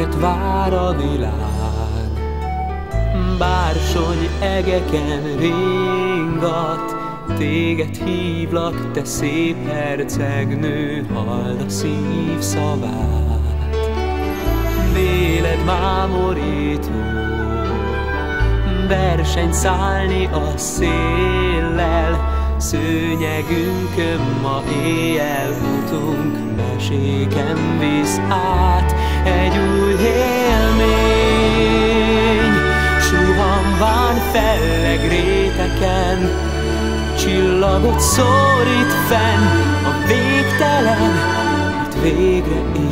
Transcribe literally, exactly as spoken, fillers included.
téged vár a világ. Bársony egeken ringat, téged hívlak, te szép hercegnő, halld a szív szavát. Déled mámorító, verseny szállni a széllel, szőnyegünkön ma éjjel utunk, meséken visz át egy új élmény. Suhanván felleg réteken, csillagot szórít fenn a végtelen, itt végre